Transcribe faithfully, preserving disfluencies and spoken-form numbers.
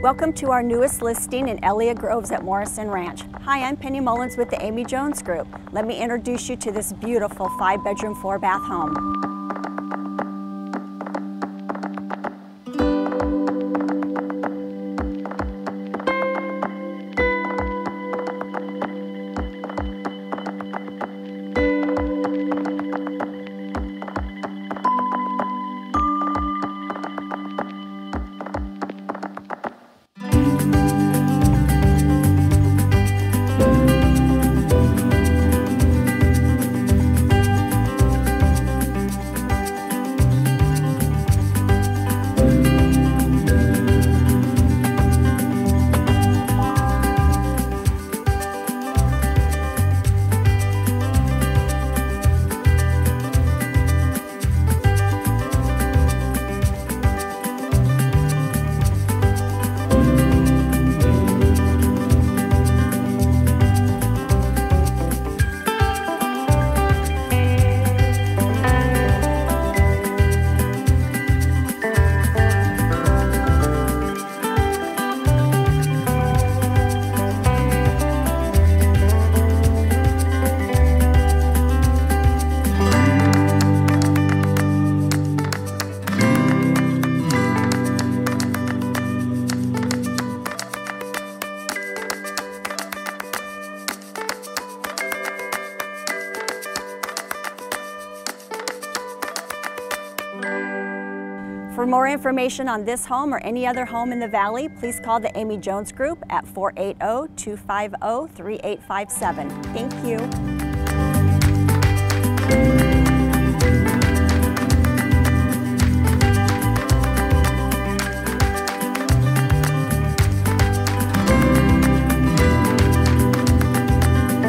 Welcome to our newest listing in Elliot Groves at Morrison Ranch. Hi, I'm Penny Mullins with the Amy Jones Group. Let me introduce you to this beautiful five-bedroom, four-bath home. For more information on this home or any other home in the Valley, please call the Amy Jones Group at four eight zero, two five zero, three eight five seven. Thank you.